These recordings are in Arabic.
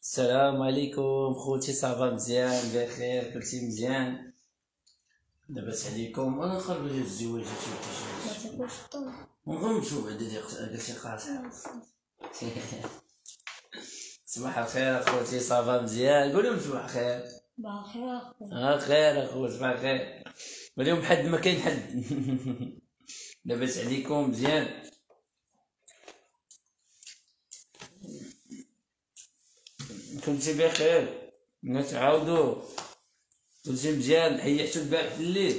السلام عليكم خوتي، صافا مزيان بخير كلشي مزيان؟ لاباس عليكم؟ انا نخرج الزواج ما تاكلش الطول. ونغمسو بعدا ديك شي قاصح. صباح الخير اخوتي، صافا مزيان؟ قول لهم صباح الخير. بخير اخويا. خير اخو، صباح الخير. اليوم حد ما كاين حد. لاباس عليكم مزيان؟ كنتي بخير؟ نتعاودو كلشي مزيان؟ حيحتو البارح في الليل؟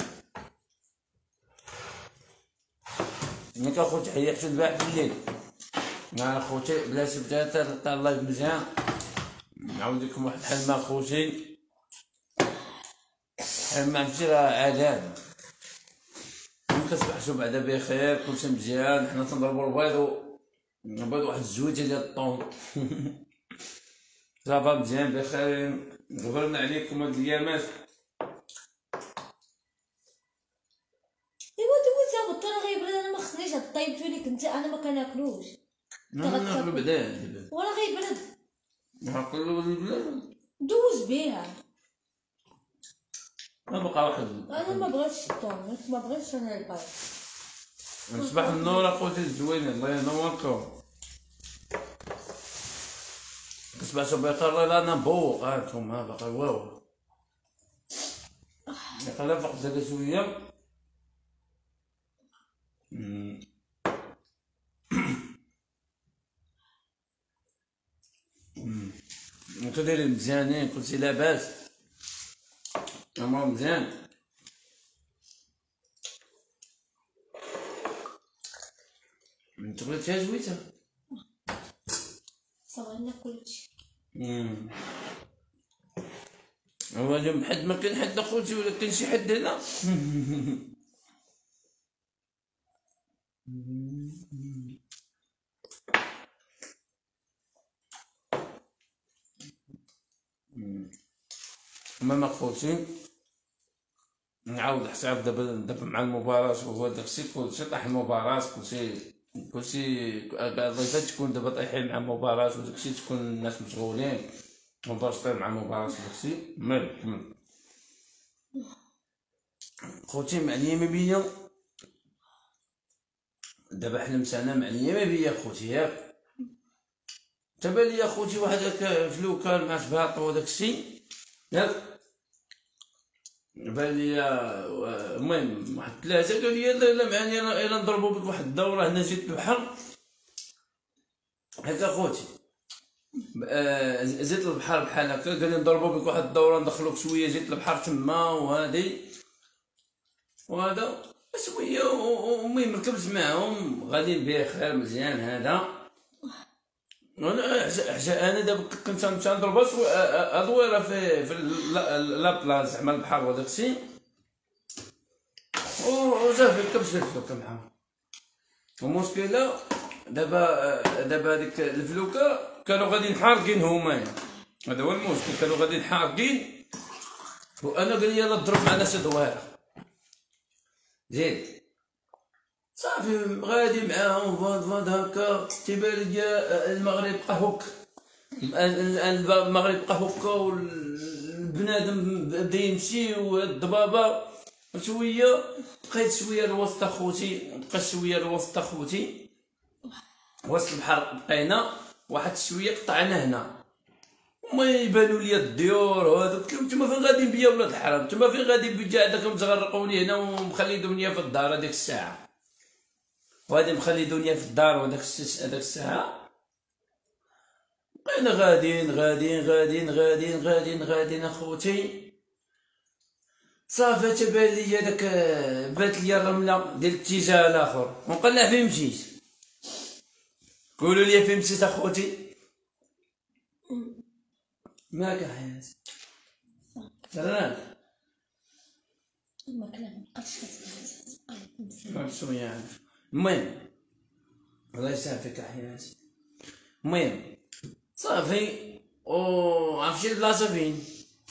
ياك اخوتي حيحتو البارح في الليل؟ مع اخوتي بلا سبتات الله مزيان. نعاود لكم واحد الحلمه اخوتي، حلمه عرفتي راه عذاب. كتصبحوا بعدا بخير كلشي مزيان. حنا تنضربو البيض واحد الزويته ديال الطون. صافا مزيان بخير. غبرنا عليكم هاد الايامات. ايوا دوزها غدا راه غيبرد. انا ما خصنيش هاد الطيبتو اللي كنت انا ما كناكلوش. ناكلو بعدا وراه غيبرد. ناكلو البلاد دوز بيها. ما بقى واحد. انا ما بغيتش الطون، ما بغيتش انا البيض. صباح النور اخوتي الزوينه، الله ينوركم. كتسمعوا بخير؟ لا انا مبوق هانتوما باقي واو. خلينا فقط هذا شويه. انتو دايرين مزيانين؟ كلشي لاباس؟ امور مزيان؟ انت بغيتيها زويته؟ صبرنا كلشي. هو اليوم حد ما كاين حد اخوتي ولا كاين شي حد هنا؟ المهم اخوتي نعاود حساب دابا مع المباراة، وهو داكشي كلشي طاح المباراة، كلشي الضيفات تكون دابا طايحين مع المباراة وداكشي، تكون الناس مشغولين ومبسطين مع المباراة وداكشي. المهم خوتي معليا ما بيا دابا حلمت انا معليا ما بيا خوتي، ياك تبان لي خوتي واحد هكا فلوكان مع سباطو وداكشي، ياك بان لي. المهم واحد ثلاثة قال لي لا معاني الا نضربو بك واحد الدورة هنا زيت البحر هكا خوتي. زيت البحر بحال هكا قال لي نضربو بك واحد الدورة ندخلوك شوية زيت البحر تما وهادي وهذا شوية. المهم ركبت معاهم غاديين بخير مزيان هذا. انا دابا كنت نضرب ادويره في لابلاص زعما البحر وداكشي، وصافي ركبت في الفلوكه معاهم. المشكله دابا هذيك الفلوكه كانوا غاديين حارقين هما، هذا هو المشكل، كانوا غاديين حارقين. وانا قال لي يلا ضرب مع ناس دويره زيد. صافي غادي معاهم فاد هكا تيبان لي المغرب بقى هك، المغرب بقى هكا والبنادم بدا يمشي والضبابه شويه. بقيت شويه الوسط اخوتي، بقى شويه الوسط اخوتي، وسط البحر بقينا واحد شويه قطعنا هنا. ما يبانوا لي الديور وهذا، قلت لهم نتوما فين غاديين بيا ولاد الحرام؟ نتوما فين غاديين بيا؟ عندكم تغرقوني هنا ومخليدوني في الدار هذيك الساعه، وهادي مخليدوني في الدار وهداك الساعه. بقينا غاديين اخوتي. صافي تبان لي داك بات لي الرمله ديال الاتجاه الاخر ونقلع فين مشيت. قولوا لي فين مشيت اخوتي؟ ماك حياتي تراك ما كلامش كتبقى شويه. المهم الله يسعفك حياتي. المهم صافي عرفتي البلاصه فين؟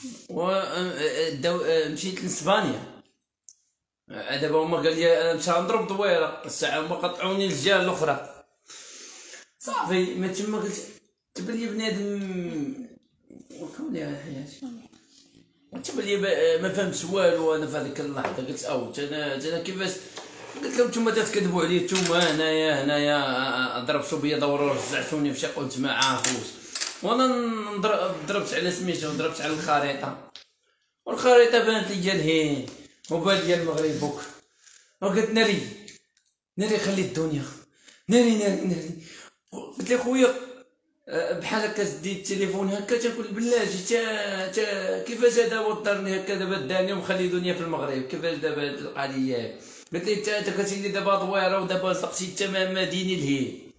مشيت لاسبانيا. دابا هما قال لي نمشي نضرب دويره الساعه، هما قطعوني الجهه الاخرى. صافي ما تما قلت تبان لي بنادم وكون يا حياتي تبان لي ما فهمتش والو. انا في هذيك اللحظه قلت اوت انا كيفاش قلت لهم نتوما تكذبوا عليا، نتوما هنايا ضربتوا بيا دوروا رجعتوني فشي قلت ما عارفوش. وانا ضربت على سميتو، ضربت على الخريطه والخريطه بانت لي الهين وبان لي المغرب بكره. وقلت ناري خلي الدنيا ناري. قلت لي خويا بحال هكا ديت التليفون هكا تنقول بلاتي تا كيفاش هذا وضرني هكا دابا داني ومخلي دنيا في المغرب، كيفاش دابا هاد القضيه. قلت لي انت كتقول لي دابا دويره ودابا سقتي تمام مديني الهي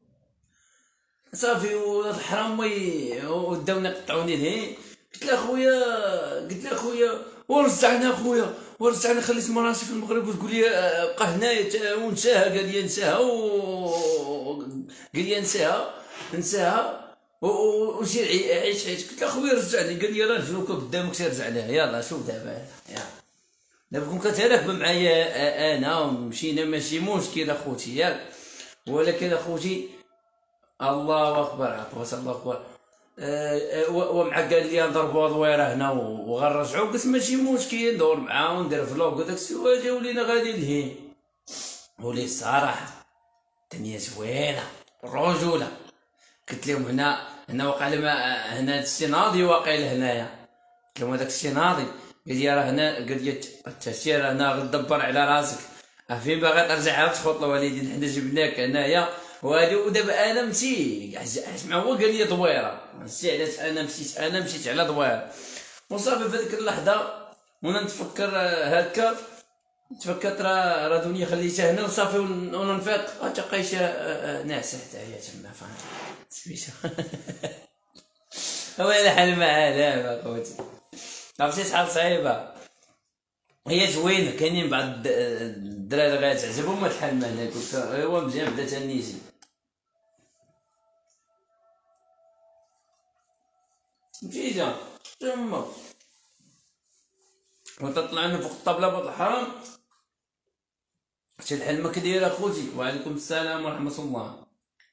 صافي والحرام وداونا قطعوني الهي. قلت له خويا ورجعنا خليت مراسي في المغرب وتقول لي بقى هنايا ونساها. قال لي نساها وسير عيش. قلت له خويا رجعني. قال لي راه الفلوكه قدامك سير رجع لها. يلا شوف دابا كون كتهرب معايا انا ومشينا ماشي مشكل اخوتي ياك، ولكن اخوتي الله اكبر عفوس الله اكبر. ومع قال لي نضربوا دويره هنا وغنرجعوا. قلت ماشي مشكل ندور معاه وندير فلوق وداك السوايع جا ولينا غادي لهيه. ولي الصراحه الدنيا زوينه الرجوله. قلت لهم هنا وقع لي هنا الشي ناضي واقيل هنايا. قلت لهم هذاك الشي ناضي. قال لي راه هنا، قال لي انت سير هنا غدبر على راسك. فين باغي ترجع عاود تخوط الوالدين حنا جبناك هنايا وهادي. ودابا انا مشيت اسمع هو قال لي دويره نسي علاش انا مشيت على دويره. وصافي في هذيك اللحظه وانا نتفكر هكا تفكرت راه دنيا خليتها هنا وصافي وننفيق تلقايشه ناعسه حتى هي تما فاهم سميتها. ويلي حل معاه اخوتي عرفتي شحال صعيبه هي زوينه. كاينين بعض الدراري غيتعجبهم هاد الحال هنا. قلت هو مزيان بدا تنيجي مشيت تما وتطلعنا فوق الطابله بوط الحرام. شي الحلمه كدايره اخوتي؟ وعليكم السلام ورحمه الله.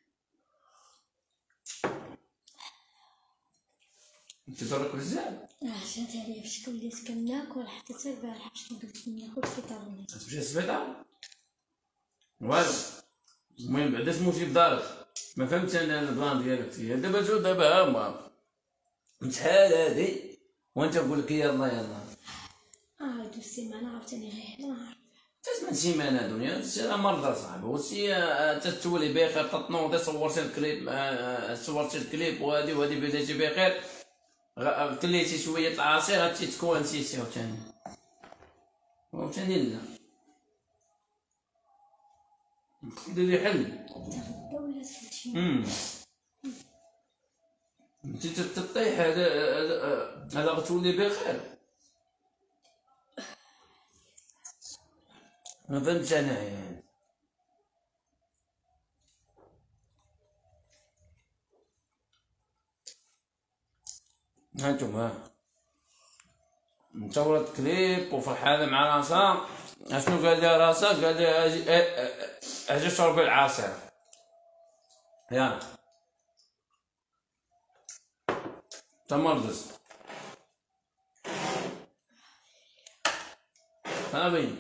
انت درك بزاف عشان عليا فاش وليت كناكل حتى البارح باش قلت لي ناكل الفطار. تمشي للسبيطار والو. المهم بعدا تموتي بدارك. ما فهمتش انا البلان ديالك فيها دابا. شوف دابا ها شحال هادي وانت نقول لك يلا دوز السيمانه عاوتاني غير ما عرفت تسمع سيمانه دنيا سير مرضى صاحبي وسي تتولي بخير تطنوضي صورتي الكليب وهادي بديتي بخير كليتي شويه العصير غادي تكون نسيتي عاوتاني لا ديري حل ولا هادشي. انت تطيح هذا غتولي بخير. ما فهمتش انا يعني. هانتوما مصورة كليب وفرحانة مع راسها. اشنو قال لها راسها؟ قال لها اجي شربي العصير يا تمرضز هابين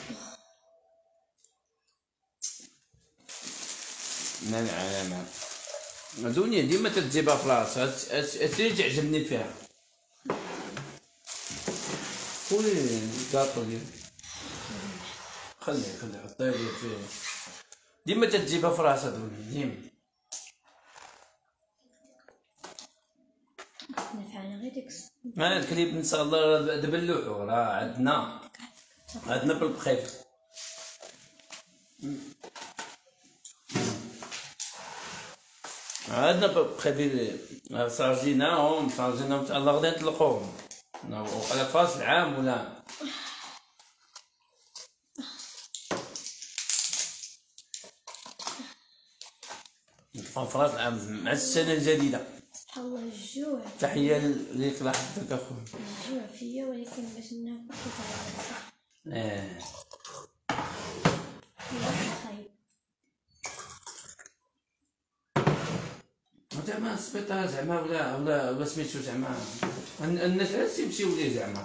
من العلامات الدنيا ديما تتجيبها في راسها. هادشي تعجبني فيها. خويا الكاطو ديالك خليه حطيه لي فيه. ديما تتجيبها في راسها الدنيا ديما. نفعنا غير ديك هاد الكليب ان شاء الله دابا اللوحو راه عندنا بالبخيف. عندنا بخبير صارجيناهم تاع الله غادي نطلقوهم. وقال فاصل عام ولا فراس العام مع السنه الجديده. سبحان الله الجوع. تحيه ليك لحظتك اخويا. الجوع فيا ولكن باش ناكل كيتعب. زعما السبيطار زعما ولا سميتو زعما الناس علاش تيمشيو ليه زعما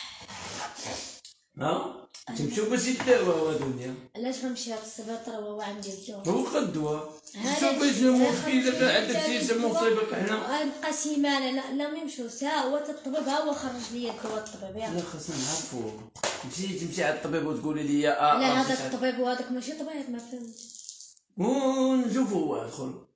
تمشيو باش يداوى الدنيا. علاش غنمشي لهاد السبيطار وهو عندي الجو هو خدوه شوف باش مشكل عندك شي مصيبه حنا غنبقى سيمانه لا ما يمشيوش. ها هو الطبيب ها هو خرج لي الدواء الطبيب لا خاصنا نعرفو. تمشي على الطبيب وتقولي لي لا هذاك الطبيب وهذاك ماشي طبيب ما فهمتش ونشوفو هو ادخل.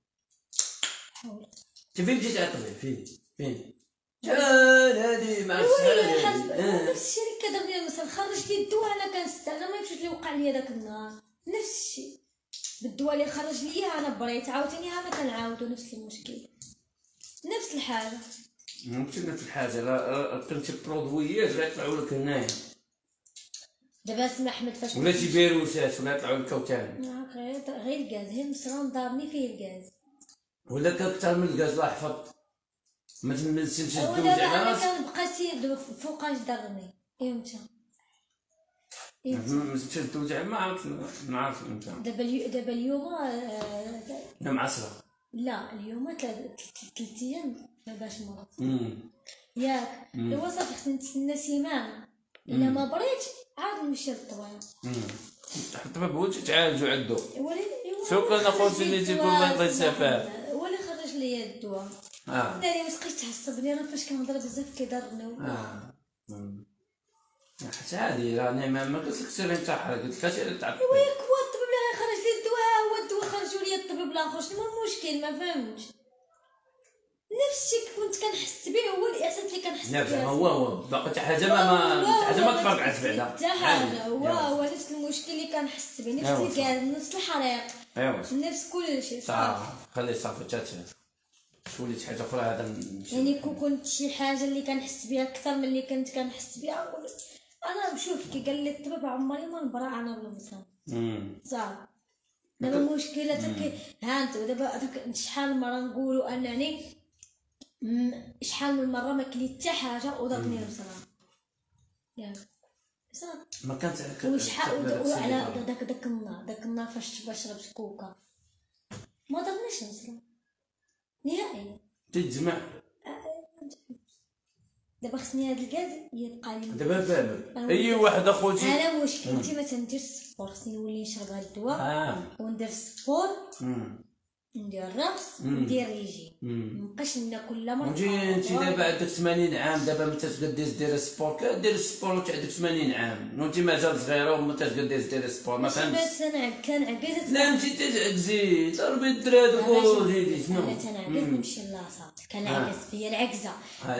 فين مشيتي على الطبيب فين شحال هادي مع شحال نفس الشركه دابا مثلا خرج لي الدواء انا كنستنى ما يمشيش لي وقع لي داك النهار نفس الشيء بالدواء اللي خرج لي انا بريت عاوتاني انا كنعاودو نفس المشكل نفس الحاجه. ماشي نفس الحاجه راه كنتي برودويات غيطلعوا لك هنايا دابا اسمع احمد فاش ولا شي فيروسات ولا يطلعوا لك عاوتاني غير الغاز هي المصران دارني فيه الغاز ولا كثر من الغاز الله يحفظ ما تمسش الدوز على على راسك. انا كنبقى سير فوقاش ضرني امتى ما تمسش الدوز على ما عرفت نعرف امتى. دابا اليوم يوم 10 لا اليوم 3 ايام باش مرض ياك ايوا صافي خصني نتسنى سيمانه الا ما بريتش عاد نمشي للطبيب. الطبيب هو تعالجوا عندو. شكرا اخوتي اللي تيقول الله يسافر هو اللي خرج لي الدواء. داري ما تبقاش تحسبني انا فاش كنهضر بزاف كيضرني. حتى عادي راني ما قلتلكش سيري نتحرك قلت لك سيري تعرف. ايوا ياك هو الطبيب اللي خرج لي الدواء هو الدواء خرجوا لي الطبيب الاخر شنو المشكل ما فهمتش. نفس الشيء كنت كنحس به هو الاحساس اللي كنحس به. زعما هو باقي حتى حاجه ما تفرقعت بعدا حتى حاجه هو نفس المشكل اللي كنحس به نفس الكاز نفس الحريق نفس كل شيء صافي. خلي صافي حتى وليت حاجه اخرى هذا يعني كنت شي حاجه اللي كنحس بها اكثر من اللي كنت كنحس بها انا بشوف كي قال لي الطبيب عمري ما نبرا انا ولا مثلا صافي. دابا المشكله ها انت دابا شحال من مره نقولوا انني شحال من مره ما كليت حتى حاجه وضربني المصران ياك صافي ما كانت وشحال على داك النهار فاش شربت كوكا ما ضربنيش المصران نهائيا. تتجمع دابا خصني هاد الكاز يبقى لي دابا بابا اي واحد اخوتي انا مشكلتي ما تنديرش السبور خصني نولي نشرب هاد الدواء وندير السبور ندير الرقص ندير ريجي مابقاش ناكل لا مرة. انت دابا عندك 80 عام دابا ما تقدريش دير السبور دير السبور وانت عندك 80 عام وانت مازال صغيره وما تقدريش دير السبور ما فهمتش. كان عكزت لا انت تعكزي ضربي الدراري وجيدي شنو انا تنعكز نمشي لاصاط كان عكز فيا العكزه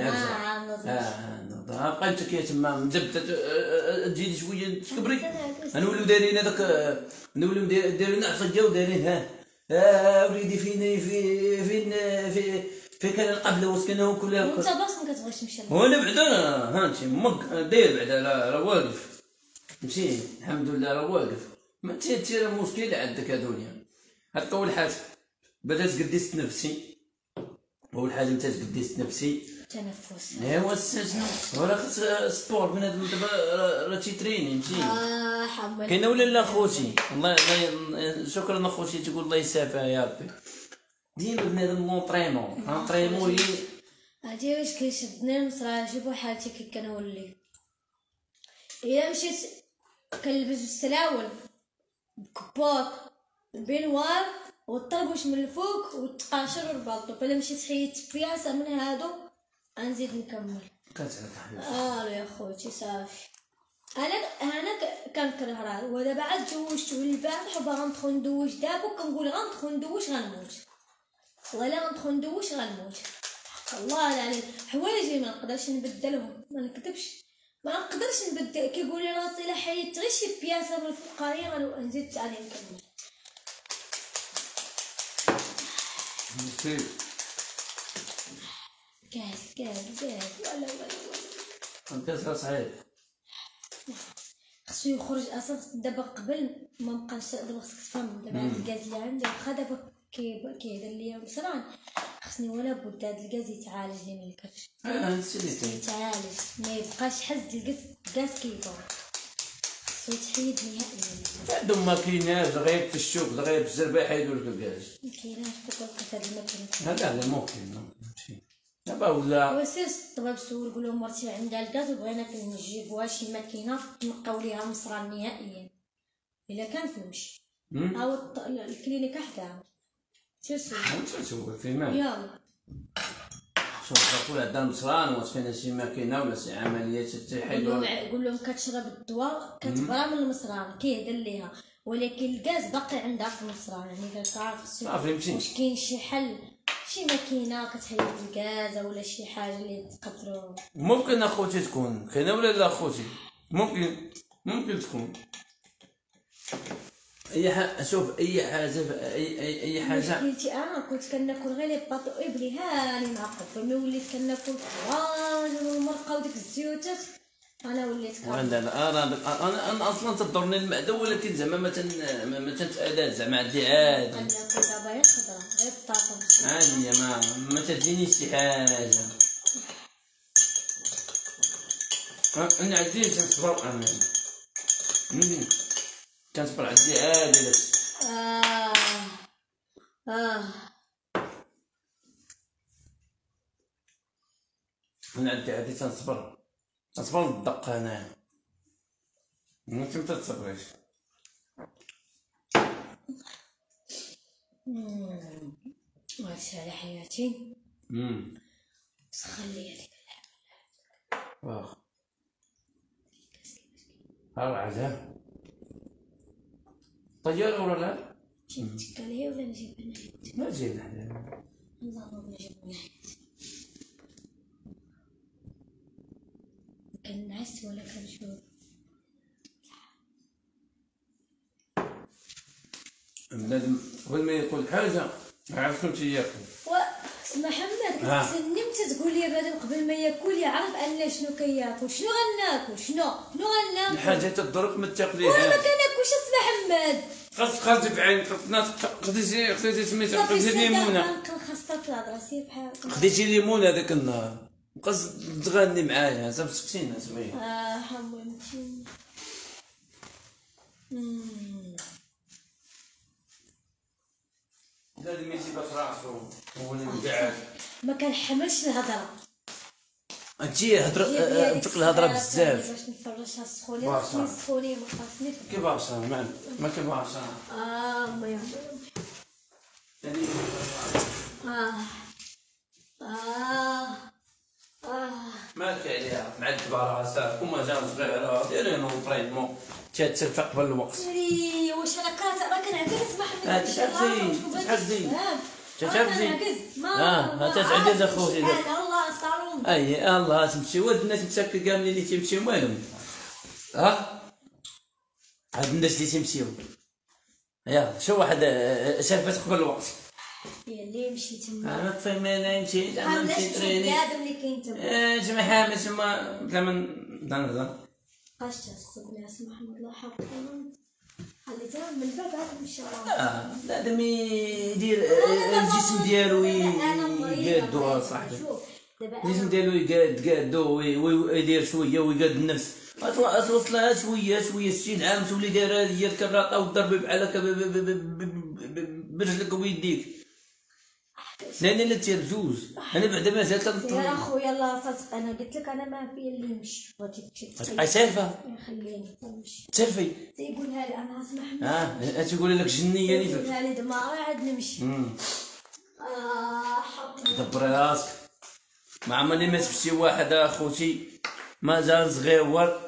بقى انت كي تما مزبده تزيدي شويه تكبري نوليو دايرين هذاك نوليو دايرين عصا ودايرين وليدي فين كان القبله وسكنهم كلها وانت باش ما كتبغيش تمشي وانا بعدا ها انت مك داير بعدا راه واقف مشي الحمد لله راه واقف ما انت راه مشكل عندك دنيا. هذيك اول حاجه بدات قديست نفسي اول حاجه بدات قديست نفسي تنفس ايوا شنو راه خص سبور بنادم دابا راه تيتريني ماشي حمل كاينه ولا لا خوتي الله شكرا اخوتي تقول الله يسافر يا ربي ديما بنادم لونطريمون هي هادي واش كيشدني المصرا شوفوا حالتي كي كنولي الا مشيت كنلبس السراول بكبوط البنوار والطربوش من الفوق والتقاشر والبالطو فلا مشيت حيدت بياسه من هادو غنزيد نكمل كتعرف حبيبي يا خوتي صافي انا كنكره راه ودابا عاد تزوجت البارح وباغا ندخل ندوش دابا وكنقول غندخل ندوش غنموت ولا غندخل ندوش غنموت والله العظيم حوايجي ما نقدرش نبدلهم ما نكذبش ما نقدرش نبدل كيقول لي راسي لا حيدت غير شي بياسه من الفقاريه غنزيد عليه نكمل كاس ولا كاس صحيح خصو يخرج اصلا دابا قبل ما بقاش دابا خصك تفهم دابا هاد الكاز اللي عندي واخا دابا كيدير ليا مصران خصني ولا بد هاد الكاز يتعالج لي من الكرش هادشي اللي يتعالج ما يبقاش حز الكاز كيطول تحيد نهائيا. عندهم ماكيناج غير الشوك غير بالزربه يحيدوا لك الغاز. ما كايناش فوق هاد الماكينه. لا ممكن ماشي دابا ولا. وسير الطباب سول قول لهم مرتي عندها الغاز وبغينا كنجيبوها شي ماكينه نقاو ليها مصران نهائيا الا كانت نمشي. هاو الكلينيكا حداها سير سول فين مال. يلا شوف تقول عندها مصران واش كاينه شي ماكينه ولا شي عمليات تحيدوا. قول لهم كتشرب الدواء كتبرا من المصران كيهدر ليها، ولكن الغاز باقي عندها في المصران. يعني كتعرف صافي مشي واش كاين شي حل شي ماكينه كتحيد الغاز ولا شي حاجه اللي تقدروا. ممكن اخوتي تكون كاينه ولا لا اخوتي ممكن تكون اي حاجه. شوف اي حاجه اي حاجه. قلتي انا كنت كناكل غير لي باطو ابلي هاني معقب، ملي وليت كناكل الطواجن والمرقه وديك الزيوتات انا وليت انا اصلا تضرني المعده، ولكن زعما ما تنتأذاش زعما عندي عادي. كناكل دابا غير خضره غير بطاطا عادي ما تجينيش شي حاجه. انا عندي تنصبر انا كنصبر عندي عادي داكشي. انا عندي عادي تنصبر بالدق انايا. انت ما تصبريش. ماشي على حياتي. سخن لي هذيك اللعبه. واخا ها العذاب طيارة ولا لا؟ جبتك عليا ولا نجيبها نحيد؟ ما جينا حنا. اللهم نجيبها نحيد. كنعس ولا كنشوف؟ بنادم قبل ما ياكل حاجة ما عرف شنو تياكل. محمد كتسني انت تقول لي بنادم قبل ما ياكل يعرف ان شنو كياكل. شنو غناكل؟ شنو غناكل؟ الحاجة تضرك ما تاكليها. وانا ما كناكلش محمد. خاصك في عين خديتي سميتها خديتي ليمونة. خاصك في الهضره سير بحال خديتي ليمون هذاك النهار بقاش تغني معايا صافي سكتينا سميه. حملتي. لازم يجيب راسو هو اللي مقعد. ما كنحملش الهضره. انتي نطق الهضره بزاف. باش نفرشها السخونيه السخونيه ما خاصنيش. كيفاش ما كيفاش. ميا مالك عليها معذبه راسها كما جا صغيره ديري نونطرينمون تتسفق قبل الوقت. واش انا كنعكس محمد. تتحجزي تتعجز اخوتي. الله صالون اي الله تمشي ولد الناس مساكن كاملين اللي تيمشيو مالهم. هاد الناس اللي تيمشيو يلا شو واحد شافت قبل الوقت. هي اللي مشي تما. ما تفهم انا مشيت انا مشيت تريني. هذا اللي كاين تما. جمع حامل تما بلا ما نهضر. باش تصدق ناس محمد الله يحفظهم. خليتها من بعد عاد نمشي. بنادم يدير الجسم ديالو يقادو صاحبي. الجسم ديالو يقادو ويدير شويه ويقاد النفس. توصلها شويه 60 عام تولي دايره هي الكراطه وضربي بحال هكا برجلك ويديك. لان لا تير بجوج انا بعدا مازال كنطلب. يا خويا الله صدق انا قلت لك انا ما في اللي نمشي. تبقاي سالفه. خليني نمشي. تسلفي. تيقولها لي انا اسمح. تيقول لك جنيه اللي فيك. تيقولها لي دماغي عاد نمشي. دبري راسك. ما عمرني ما شفت شي واحد اخوتي مازال صغيور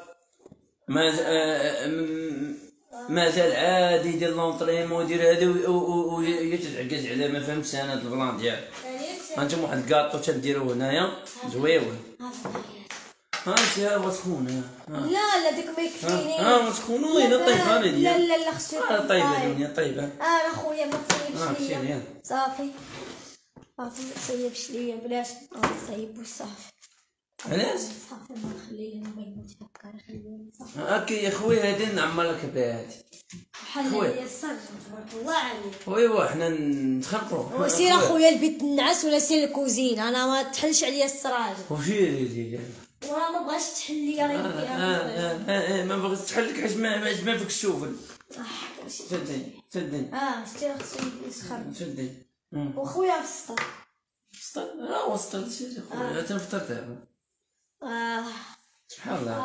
مازال عادي يدير لونطريمون يدير هادي ويتعكز على ما فهمتش انا هاد البلان ديالو. هانتوما واحد الكاطو تنديروه هنايا زويون. هانتي ها سخونه. لا ديك ما يكفينيش. سخونه وين طيبه ديال. لا خصو طيبه الدنيا طيبه. انا خويا ما تصيبش ليا صافي. ما تصيبش ليا بلاش ما تصيبوش صافي. علاش؟ صافي ما نخليه ما يموتش هكا خليه صافي. هاكي يا خويا هادي نعمرلك بها هادي. بحال هي الصرج تبارك الله عليك. ويوا حنا نتخنقوا. سير اخويا البيت النعاس ولا سير الكوزين انا ما تحلش عليا السراج. وشيري وراه ما بغاش تحل ليا غير ما بغيتش تحلك حيت ما فيك الشوفل. شدي شتي خصو يسخن. شدي وخويا فسطر وسطت شي خويا تنفطر دابا. سبحان الله.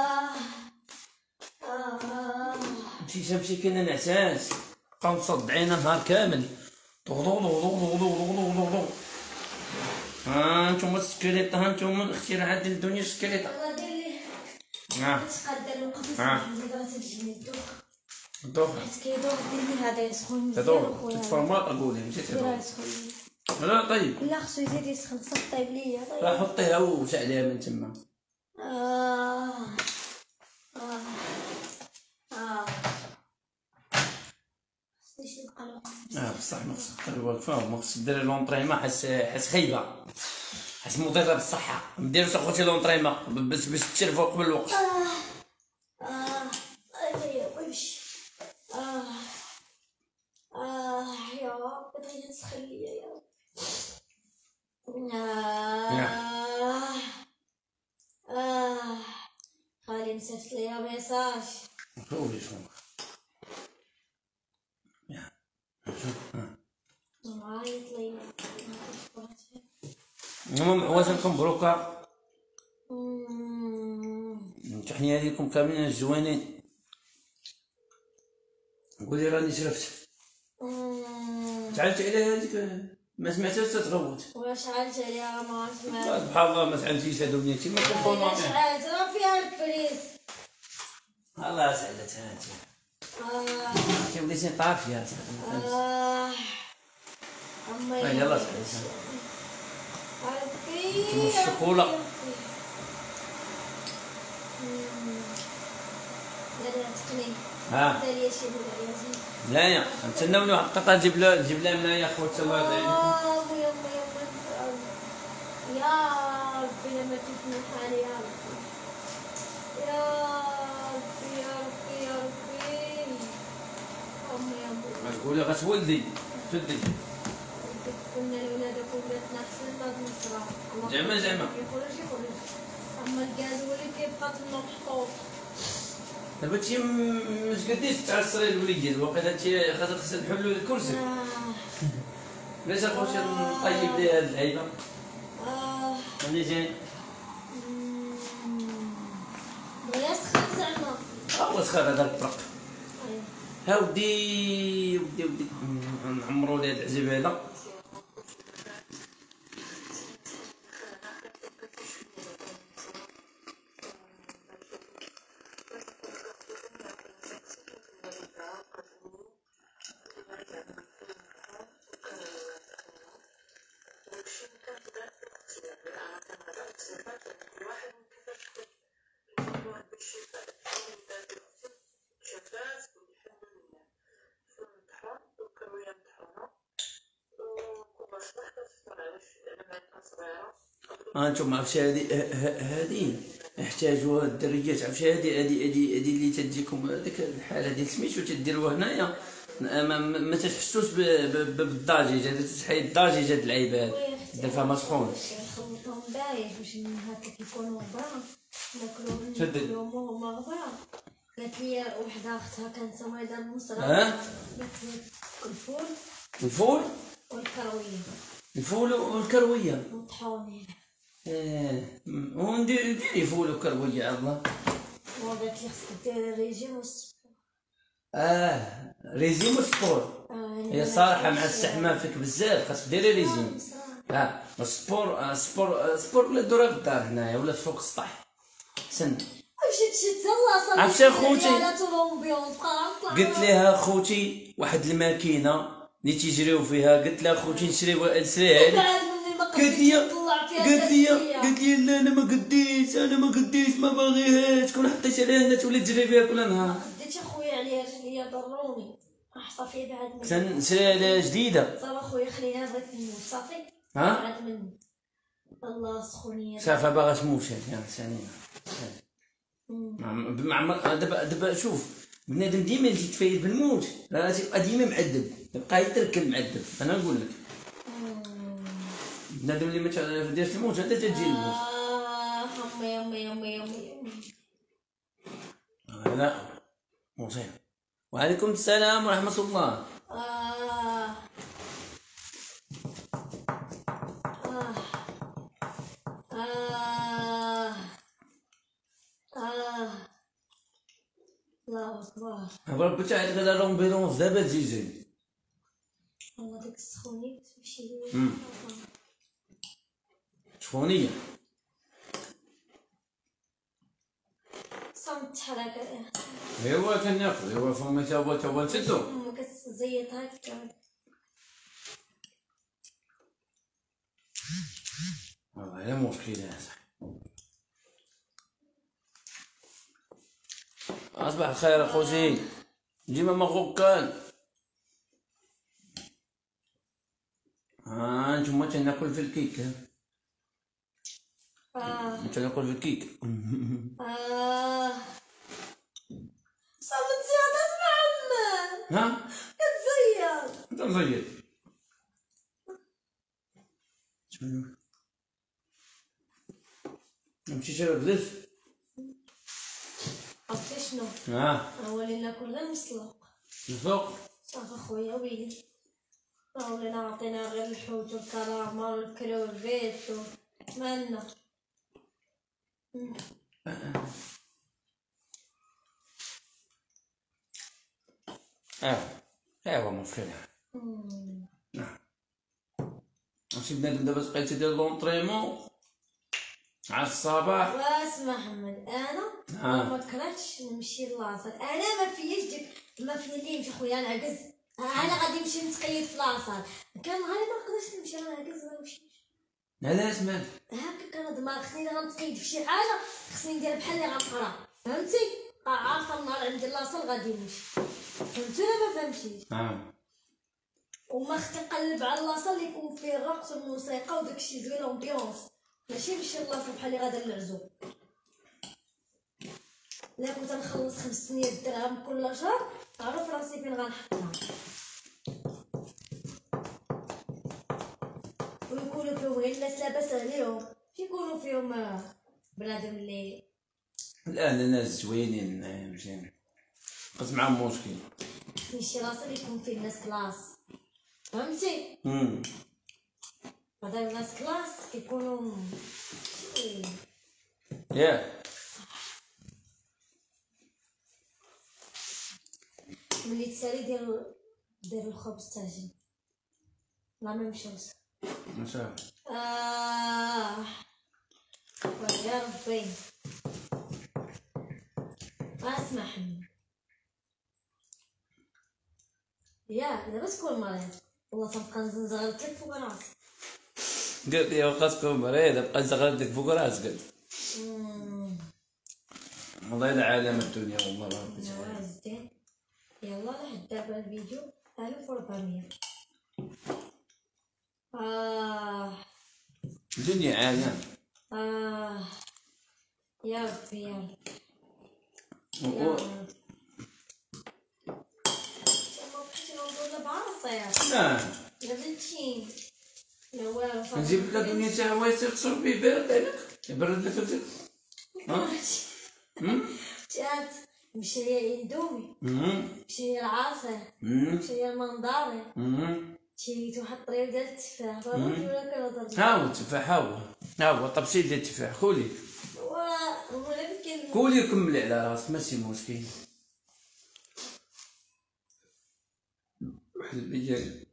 مشي كاين نعساس بقاو مصدعينا نهار كامل. نتوما السكريطه، نتوما الاختراعات ديال الدنيا السكريطه. تقدر الوقت راه تجيني الدوخ حيت كيدوخ ديرني هذا يسخن تدور تتفرماط اقولي ماشي تدور. لا طيب لا خصو يزيد يسخن خصك طيب ليا. طيب راه حطيها ووسع عليها من تما. بصح ما خصك تبقى واقفه وما خصك ديري لونطريمون حس خايبه، حس مضره بالصحه. ما ديروش اخوتي لونطريمون باش تشرفوا قبل الوقت. يا رب بغيت نسخن ليا يا رب. خالي نسيت ليا ميساج. شوفي شنو عيط ليا هما معوزينكم بروكا. تحية ليكم كاملين الزوينين. قولي راني شرفت. تعلت على هذيك ما سمعتهاش تتغوت. واش عالت عليها ما سمعت. سبحان الله ما تعلمتيش هادو بنيتي ما كنفورما. واش عالت راه فيها البريز. الله سعدت هانتي. كي وليتي طافيه. يلا سعدت. ربي الشوكولا. لا يا نتسناو واحد القطعه نجيب لها منايا خوتي الله يرضي عليكم. يا ربي لما تشوفني حالي يا ربي يا ربي يا ربي يا ربي. امي يا امي ما تقولي غتولدي تدي. كنا الولادة ولاتنا احسن ما نصرا. زعما يخرج اما الكاز هو اللي كيبقى تما محطوط. دابا انتي مش قديش تعصري الوليد الوقت هادشي خاصك نحلو الكرسي. علاش اخوتي نطيب ليه هاد اللعيبه. ملي جاي بغا سخن زعما. هو سخان هذا الطرق. ها ودي نعمرو ليه هاد العزيبه هذا. انتم عرفتي هادي يحتاجوها الدريات. عرفتي هادي اللي تجيكم هذيك الحاله ديال سميتو تديروها هنايا ما تحسوش بالضجيج. هذا تحيد الضجيج هاد اللعيبه هادي دير فيها مسخون. خلطهم بايخ باش هكا كيكونوا برا ناكلوهم شدي هما برا. قالت لي وحده اختها كانت مريضه المصرة قالت لي الفول والكرويه والكرويه وطحونين. ونديري فول وكرويه الله. وقالت لي خصك ديري ريجيم والسبور. ريجيم وسبور. هي الصراحه مع الزحمه فيك بزاف خاصك ديري ريجيم. السبور ولا دوره في الدار هنايا ولا فوق السطح سن. عرفتي خوتي قلت لها خوتي واحد الماكينه اللي تيجريو فيها. قلت لها خوتي نشريها لك. قالت لي لا انا ما قديش ما باغيهاش. كون حطيت عليها هنا تولي تجري فيها كل نهار. ديت اخويا عليها رجليا ضروني صافي بعد مني. سنشريها عليها جديده. صافي اخويا خلينا بغيت نموت صافي بعد مني. الله سخونيه صافي باغا تموت يا ثانيه. دابا شوف بنادم ديما يجي تفايد بالموت راه تيبقى ديما معذب. يبقى يتركب معذب. انا نقول لك بنادم اللي ما دارش الموت هذا تجي الموت. امي امي امي امي. لا مصيبة. وعليكم السلام ورحمة الله. الله أكبر. بربي تعيط غدا لهم بيرونس دابا تجي. والله ديك السخونية تمشي سخونية. صمت حركة. ايوا كناكل ايوا فما تا هو نسدو. كتزيط هكا. والله لا مشكلة يا صاحبي. أصبح الخير أخوتي. ديما ما خوك كان. نتوما تناكل في الكيك. تناكل في الكيك. صافي تزيد اسمع عمي. كتزيد. انت مزيد. مشيتي للبلد. عرفتي شنو؟ ولينا ناكل غير مسلوق. الفوق. صافي خويا ويلي. ولينا عطينا غير الحوت والكرامة والكروفيت مالنا. ايوا مشكلة. ماشي بنادم دابا تبقاي تدير لونطريمون على الصباح. واسمع محمد انا ما كرهتش نمشي لاصال. انا ما فياش ديك ما فيا خويا نعكز. انا غادي نمشي نتقيد في لاصال. كان غادي ما نقدرش نمشي نعكز ما نمشيش. علاش مالك؟ هكا كان دماغ خصني غنتقيد في شي حاجه خصني ندير بحال اللي غنقرا فهمتي. عارفه النهار عندي لاصال غادي نمشي فهمتي ولا ما فهمتيش. وما خصني نقلب على لاصال اللي يكون فيه الرقص والموسيقى وداكشي زوين امبيونس ماشي نمشي لاصال بحال اللي غادا نعزو. لا كنت نخلص 500 درهم كل شهر عرف راسي فين غنحطها. ويكونوا فيهم غير الناس لاباس عليهم يكونوا فيهم بنادم اللي لا الناس زوينين مزيان بقات معاهم مشكل. نمشي لاصال يكون فيه الناس كلاس فهمتي. هذا الناس كلاس كيكونوا ياك ملي تسالي ديرو الخبز طاجين لا ما مشوش ما شاء الله. يا ربي اسمح يا دابا تكون مريض والله تبقى نزغرت لك فوق راسك. قالت لي واخا تكون مريض بقى نزغرت لك فوق راسك. قالت والله العالم الدنيا والله ربي تعالى. يلا لحد دابا الفيديو 1400. الدنيا عالم. يا ربي يا ربي. لا بنتي لا والو. نجيب لك دنيا تاع عوايس تغسل بيه بارد عليك يبرد لك الجلد. جات مشى ليا اندومي مشى ليا العصير مشى ليا المنظاري شريت واحد الطريف ديال التفاح فهمتي ولا كنهضر. ها هو التفاح ها هو طبسيل ديال التفاح كولي ولا كاين كولي كملي على راسك ماشي مشكل. واحد الرجال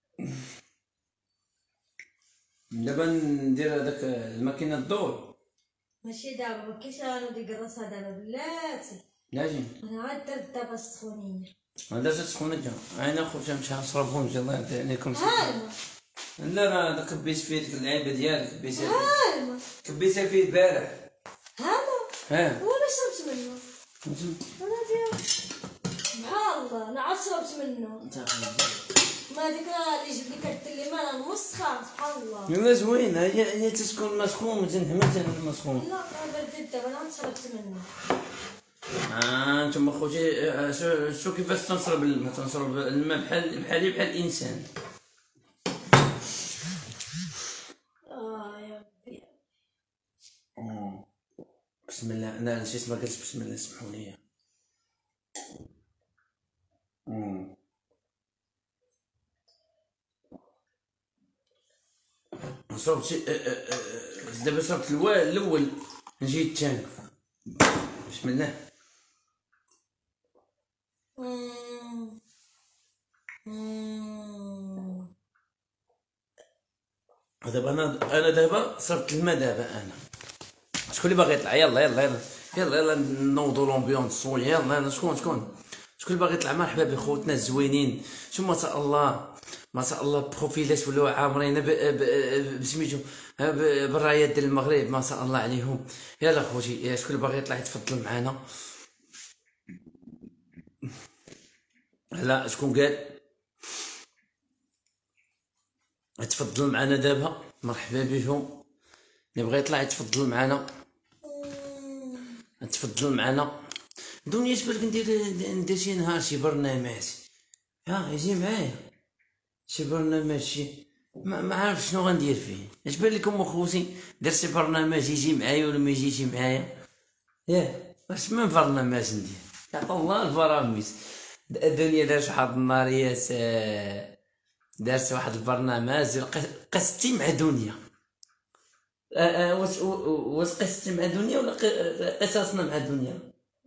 دابا ندير هذاك الماكينه الدور ماشي دابا مكاينش انا ندير الراسها دابا بلاتي. لاجي انا عاد درت دابا السخونيه هذا سخونه. انا خويا نمشي نشربهم الله يرضي عليكم. هالما لا راه كبيت في ديك اللعيبه ديالك كبيتها فيه البارح. هذا هو ما شربت منه انا ديال سبحان الله انا عاد شربت منه. ما ديك اللي جبت لي كرت لي ما مسخه سبحان الله. لا زوينه هي تسكن مسخون وتنهمت المسخون. لا بردت دابا انا شربت منه. انتم اخوتي شو كيفاش تنشرب الماء؟ تنشرب الماء بحال الانسان. يا ربي بسم الله. انا نسيت ما قلتش بسم الله، سمحوا لي. صرت دابا صرت الاول، نجي الثاني. بسم الله. دابا انا دابا صرت الماء. دابا انا شكون اللي باغي يطلع؟ يلا يلا يلا يلا يلا نوضوا لومبيونس شويه. يلا شكون اللي باغي يطلع؟ مرحبا بخوتنا الزوينين. شوف ما شاء الله ما شاء الله، بروفيلات ولاو عامرين بسميتو بالرايات ديال المغرب، ما شاء الله عليهم. يلا خوتي، شكون اللي باغي يطلع يتفضل معنا؟ لا شكون قال يتفضل معنا دابا؟ مرحبا بكم. اللي بغى يطلع يتفضل معنا، تفضل معنا. دوني اش بالك ندير شي نهار شي برنامج، يجي معايا شي برنامج، شي ما عارف شنو غندير فيه. اش بان لكم اخوتي؟ دير شي برنامج يجي معايا ولا ما يجيش معايا؟ واش من برنامج ندير؟ يعطي الله البرامج. الدنيا دارت واحد النهاريات، دارت واحد البرنامج قصتي مع دنيا. واش قصتي مع دنيا ولا قصصنا مع دنيا؟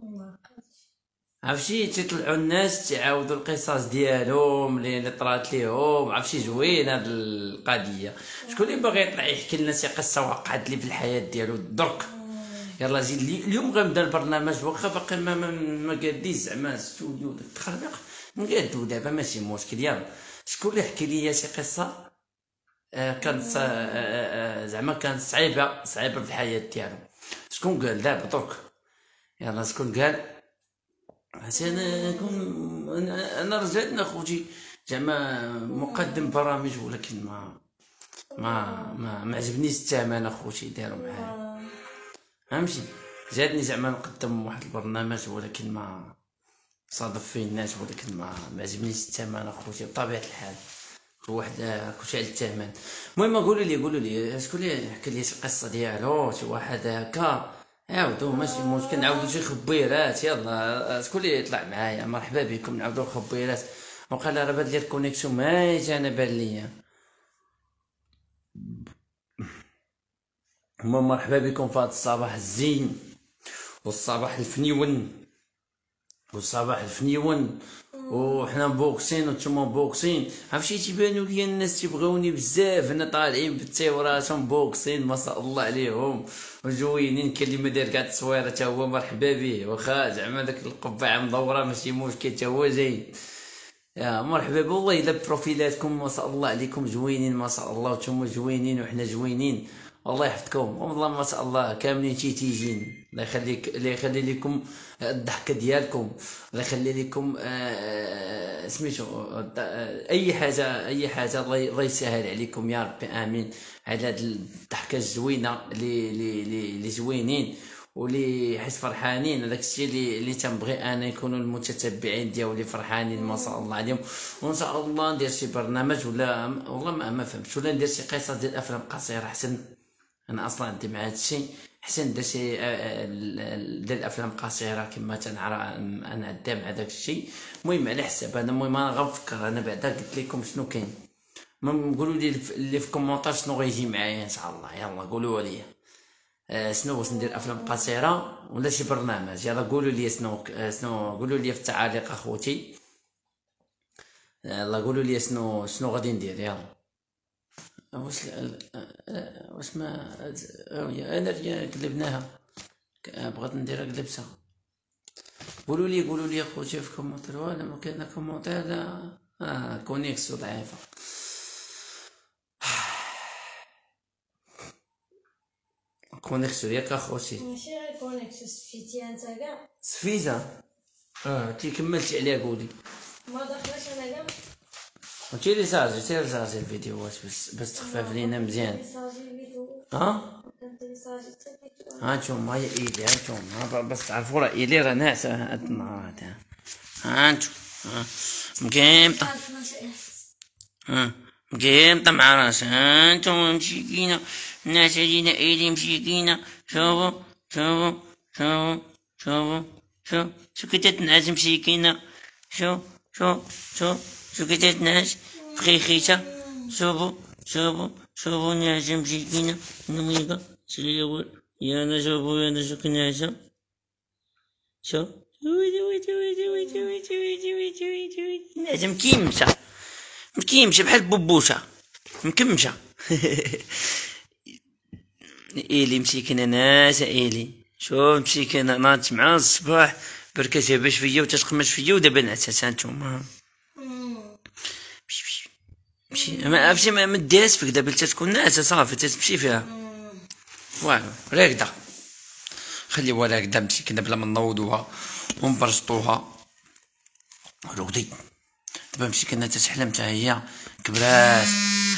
عرفتي تيطلعوا الناس تعاودوا القصص ديالهم اللي طرات ليهم. عرفتي زوين هاد القضيه. شكون اللي باغي يطلع يحكي لنا شي قصه وقعت لي في الحياه ديالو درك؟ يلا زيد لي اليوم. غنبدا البرنامج واخا باقي ما قاديش زعما الاستوديو داك التخربيق نقادو دابا ماشي مشكل. يلا شكون اللي يحكي لي شي قصه كانت زعما كانت صعيبه في الحياه ديالو؟ شكون قال دابا درك؟ يلا شكون قال؟ حسن انا رجعت اخوتي زعما مقدم برامج، ولكن ما عجبنيش الثمن اخوتي داروا معايا. فهمتي؟ جاتني زعما نقدم واحد البرنامج، ولكن ما صادف فيه الناس، ولكن ما عجبنيش الثمن اخوتي بطبيعه الحال. كل واحد كلشي على الثمن. المهم قولوا لي شكون اللي يحكي لي شي قصه ديالو، شي واحد هكا عاودوا ماشي مشكل، نعاودوا شي خبيرات. يلا شكون اللي يطلع معايا؟ مرحبا بكم. نعاودوا الخبيرات. وقال راه بان لي الكونيكسيون ما يجي، انا بان ليا. مرحبا بكم في هذا الصباح الزين والصباح الفنيون وحنا بوكسين وانتوما بوكسين. عرفتي تيبانوا لي الناس تيبغيوني بزاف، هنا طالعين بالتصويراتهم بوكسين ما شاء الله عليهم وزوينين. كاين اللي ما داير كاع التصويره حتى هو مرحبا به، واخا زعما داك القبعه مدوره ماشي مشكل حتى هو زين. يا مرحبا به. والله الا بروفيلاتكم ما شاء الله عليكم زوينين ما شاء الله، وانتوما زوينين وحنا زوينين. الله يحفظكم والله ما شاء الله كاملين تيجين. الله يخلي لكم الضحكه ديالكم، الله يخلي لكم سميتو اي حاجه الله يسهل عليكم يا ربي امين. على هاد الضحكه الزوينه اللي زوينين واللي حيت فرحانين. هذاك الشيء اللي تنبغي انا يكونوا المتتبعين ديالي فرحانين ما شاء الله عليهم. وان شاء الله ندير شي برنامج ولا والله ما فهمتش، ولا ندير شي قصص ديال افلام قصيره احسن. انا اصلا عندي مع هذا الشيء حسن ندير شي ديال الافلام قصيره كما تنعرف انا عندي مع داك الشيء. المهم على حساب هذا. المهم انا غنفكر. انا بعدا قلت لكم شنو كاين. المهم قولوا لي اللي في كومونتير شنو غيجي معايا ان شاء الله. يلا قولوا لي شنو واش ندير افلام قصيره ولا شي برنامج. يلا قولوا لي شنو قولوا لي في التعاليق اخوتي. يلا قولوا لي شنو غادي ندير. يلا واش ما انا قلبناها بغيت نديرها قلبتها. قولوا لي اخوتي في كومونتير. ولا ما كاين كومونتير. لا كونيكسيو ضعيفه. كونيكسيو ياك اخوتي؟ ماشي غير كونيكسيو، سفيتي انت كاع. سفيتها تي كملتي عليها. قولي ما دخلش انا كاع. وانتي اللي سارجي الفيديوهات بس تخفف لينا مزيان. هانتوما هي ايدي. هانتوما بس تعرفوا راه ايدي راه ناعسه هاد النهار هذا. هانتوما مقيمطة مع راسها. هانتوما مسكينة الناس هادينا ايدي مسكينة. شوفوا شوفوا شوفوا شو كي تتنعس مسكينة. شو كي تتنعس بخيخيتة. شوفوا نعسة مسكينة نميقة سليوة. يانا شو كنعسة. شو نعسة مكيمشة بحال بوبوشة مكمشة. إيلي مسكينة ناسة إيلي. شوف مسكينة ناضت مع الصباح بركة جاباش فيا وتتقمش فيا ودابا نعسات هانتوما. مشي ما عرفتش ما ديهاش فيك دابا تتكون ناعسة صافي تتمشي فيها. والو راكدة خليوها راكدة مسكينة بلا ما نوضوها ونبرسطوها. رقدي دابا مسكينة تتحلم حتى هي كبراس.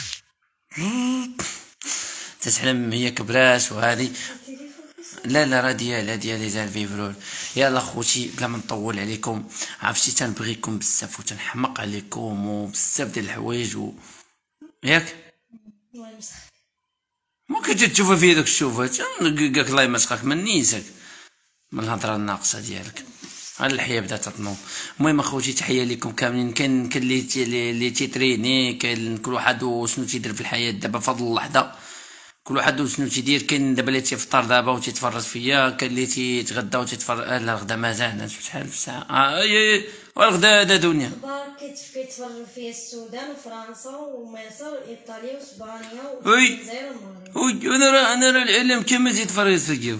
تتحلم هي كبراس وهادي. لا راه ديالي زال الفيبرول. يلا خوتي بلا ما نطول عليكم عرفتي تنبغيكم بزاف وتنحمق عليكم وبزاف ديال الحوايج ياك ممكن تشوفها في هذوك الشوفات قالك الله يمسخك من نيسك من الهضره الناقصه ديالك. على الحياه بدات تنوض. المهم اخوتي تحيه لكم كاملين. كاين اللي تيتريني كاين كل واحد وشنو تيدير في الحياه دابا فضل اللحظه. كل واحد وشنو تيدير. كاين دابا اللي تيفطر دابا وتيتفرج فيا. كاين اللي تيتغدى وتيتفرج. لا الغدا مازال شحال في الساعه. والغدا هذا دنيا اخبار كيتفرجوا فيا السودان وفرنسا ومصر وايطاليا واسبانيا والجزائر والمغرب. انا راه العالم كامل تيتفرج فيا.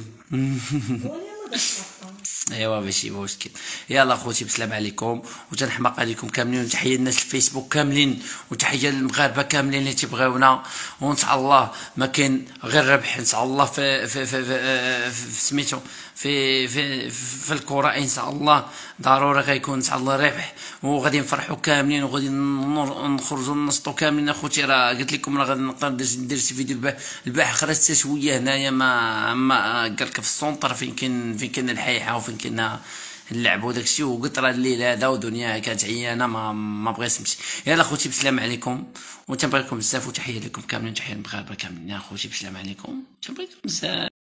ايوا ماشي مشكل. يلا خوتي بسلام عليكم وتنحماق عليكم كاملين وتحيه للناس الفيسبوك كاملين وتحيه للمغاربه كاملين اللي تيبغيونا. ونسعى الله ما كاين غير ربح. نسعى الله في سميتو في الكره ان شاء الله ضروري غيكون ان شاء الله ربح وغادي نفرحوا كاملين وغادي نخرجوا ننشطوا كاملين. اخوتي راه قلت لكم راه غادي نقدر ندير شي فيديو البارح خرجت شويه هنايا ما قالك في السونطر فين كاين الحيحه وفين كاين اللعب وداكشي وقلت راه الليل هذا ودنيا كانت عيانه ما بغيتش نمشي. يلا خوتي بسلام عليكم وتنبغيكم بزاف وتحيه لكم كاملين. تحيه للمغاربه كاملين. يا خوتي بسلام عليكم تنبغيكم بزاف.